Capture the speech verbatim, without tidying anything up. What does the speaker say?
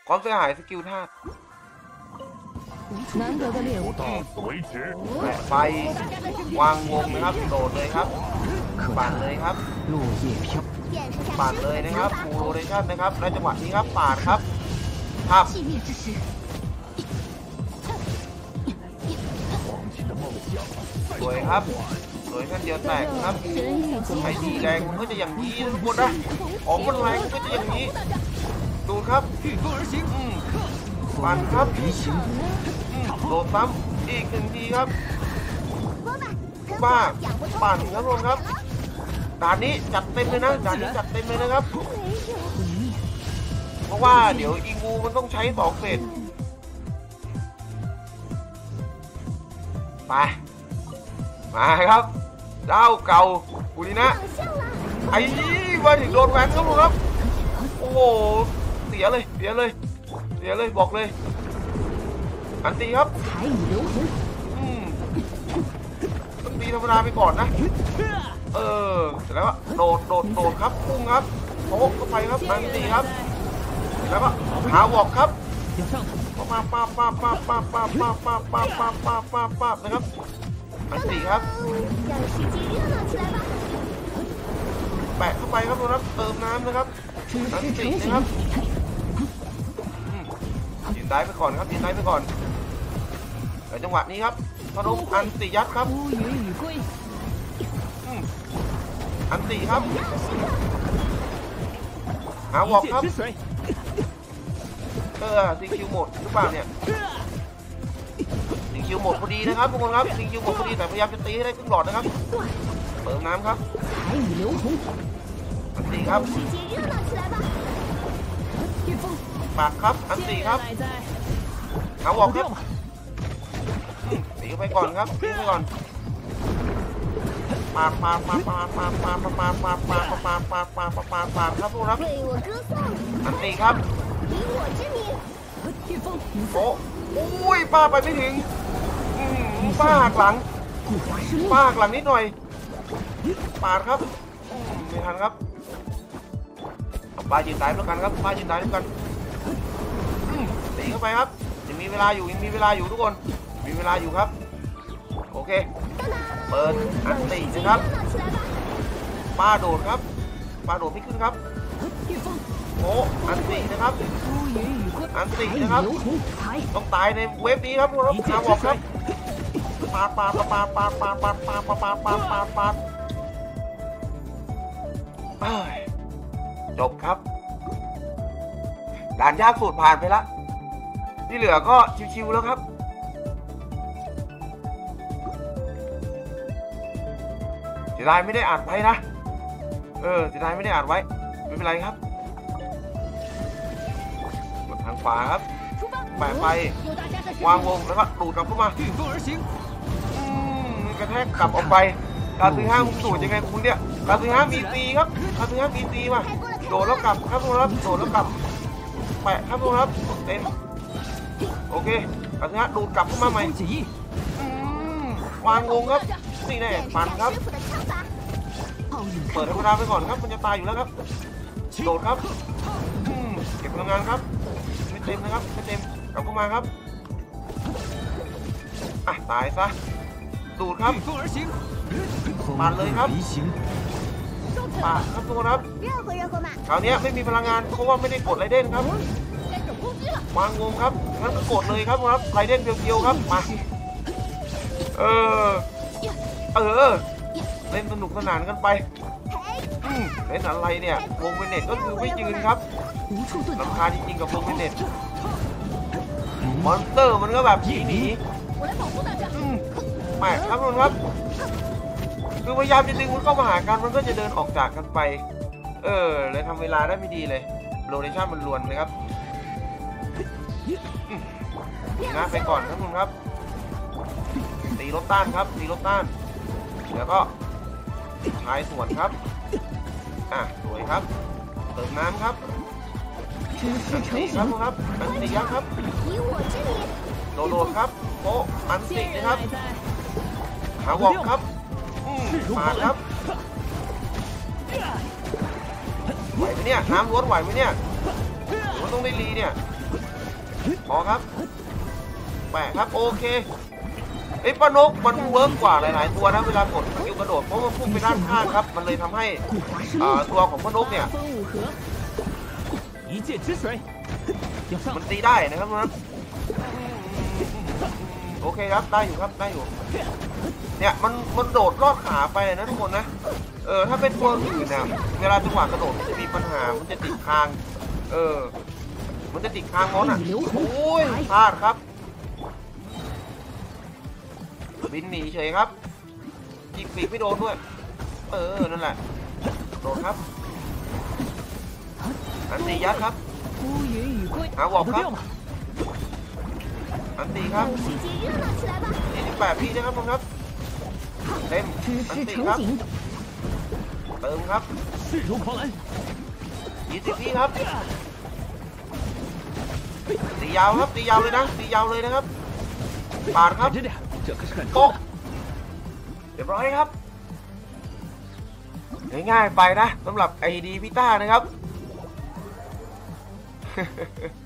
ความเสียหายสกิลธาตุแปะไฟวางวงนะครับโดดเลยครับปาดเลยครับปาดเลยนะครับฟูโรเรชั่นนะครับและจังหวะนี้ครับปาดครับทับสวยครับสวยขั้นเดียวแตกครับไอ้ดีแรงมันก็จะอย่างนี้ทุกคนนะของมันแรงก็จะอย่างนี้ดูครับปั่นครับโดดซ้ำอีกหนึ่งทีครับบ้าปั่นครับทุกคนครับด่านนี้จัดเต็มเลยนะด่านนี้จัดเต็มเลยนะครับเพราะว่าเดี๋ยวอีงูมันต้องใช้สองเฟสไปมาครับเจ้าเก่าอุลินะไอ้มาถึงโดนแหวนครับผมครับโอ้โหเสียเลยเสียเลยเสียเลยบอกเลยอันตีครับอืมต้องตีธรรมดาไปก่อนนะเออเสร็จแล้วโดดโดดโดดครับพุ่งครับโป๊ะเข้าไปครับอันตีครับแล้วก็หาวอกครับป้าป้าป้าป้าป้าป้าป้าป้าป้าป้าป้าป้าป้านะครับอันตีครับแปะเข้าไปครับทุกท่านเติมน้ำนะครับอันตีนะครับยืนได้ไปก่อนครับยืนได้ไปก่อนแต่จังหวะนี้ครับพนมอันตียัดครับอันตีครับหาวอกครับเออซีคิวหมดหรือเปล่าเนี่ยซีคิวหมดพอดีนะครับทุกคนครับซีคิวหมดพอดีแต่พยายามจะตีให้ได้ครึ่งหลอดนะครับเติมน้ำครับอันตีครับปากครับอันตีครับหาวอกครับตีไปก่อนครับตีไปก่อนปากปากปากปากปากปากปากปากปากปากปากปากปากปากปากครับทุกคนครับอันตีครับโอ้อุ้ยป้าไปไม่ถึงป้าหักหลังป้าหักหลังนิดหน่อยปาดครับไม่ทันครับป้ายืนตายด้วยกันครับป้ายืนตายด้วยกันตีเข้าไปครับยังมีเวลาอยู่ยังมีเวลาอยู่ทุกคนมีเวลาอยู่ครับโอเคเปิดอันตีนะครับป้าโดดครับป้าโดดไม่ขึ้นครับโอ้อันตีนะครับอันตีนะครับต้องตายในเวฟนี้ครับทุกคนครับบอกครับปาดปาดปาดปาดปาดปาดปาดปาดปาดปาดปาดปาดจบครับด่านยากสุดผ่านไปแล้วที่เหลือก็ชิวๆแล้วครับเสียดายไม่ได้อัดไว้นะเออเสียดายไม่ได้อัดไว้ไม่เป็นไรครับมาทางขวาครับแปะไปวางวงแล้วก็ดูดกลับเข้ามากระแทกกลับออกไปการซื้อห้ามึงสูดยังไงคุณเนี่ยการซื้อห้ามีตีครับการซื้อห้ามีตีมาโดดแล้วกลับครับทุกคนครับโดดแล้วกลับแปะครับทุกคนครับเต็มโอเคการซื้อห้าดูดกลับเข้ามาใหม่วางวงครับนี่แน่ปั่นครับเปิดธรรมดาไปก่อนครับมันจะตายอยู่แล้วครับโดดครับเก็บพลังงานครับไม่เต็มนะครับไม่เต็มกลับเข้ามาครับอ่ะตายซะดูดครับปั่นเลยครับป่าครับทุกคนครับคราวนี้ไม่มีพลังงานเพราะว่าไม่ได้กดไรเด่นครับวางงงครับงั้นก็กดเลยครับครับไรเด่นเพียวๆครับมาเออเออเล่นสนุกสนานกันไปเล่นอะไรเนี่ยวงเวเน็ตก็คือไม่ยืนครับรำคาญจริงๆกับวงเวเน็ตมอนสเตอร์มันก็แบบหนีหนีแหมครับทุกคนครับคือพยายามจะดึงมันเข้ามาหากันมันก็จะเดินออกจากกันไปเออเลยทำเวลาได้ไม่ดีเลยโลเคชั่นมันลวนนะครับนะไปก่อนครับคุณครับตีรถต้านครับตีรถต้านแล้วก็ชายสวนครับอ่ะสวยครับเติมน้ำครับอันตีครับครับอันตียักษ์ครับโดโดครับโป๊ะอันตีนะครับหาวอกครับมาครับไหวไหมเนี่ยน้ำล้วนไหวไหมเนี่ยมันต้องได้รีเนี่ยพอครับแปะครับโอเคไอ้ป้านกมันเวิร์กกว่าหลายๆตัวนะเวลากดสกิลกระโดดเพราะมันพุ่งไปด้านข้างครับมันเลยทำให้ตัวของป้านกเนี่ยมันตีได้นะครับนะโอเคครับได้อยู่ครับได้อยู่เนี่ยมันมันโดดลอดขาไปนะทุกคนนะเออถ้าเป็นตัวอื่นเนี่ยเวลาจังหวะกระโดดมันจะมีปัญหามันจะติดคางเออมันจะติดคางมอนอ่ะโอ้ยพลาดครับบินหนีเฉยครับยิงปีกไม่โดนด้วยเออนั่นแหละโดนครับอันตียัดครับหาวอกครับอันตีครับยี่สิบแปดพี่นะครับผมครับเต็มอันตีครับเติมครับยี่สิบพี่ครับตียาวครับตียาวเลยนะตียาวเลยนะครับปาดครับโป๊ะเรียบร้อยครับง่ายๆไปนะสำหรับไอดีพิต้านะครับ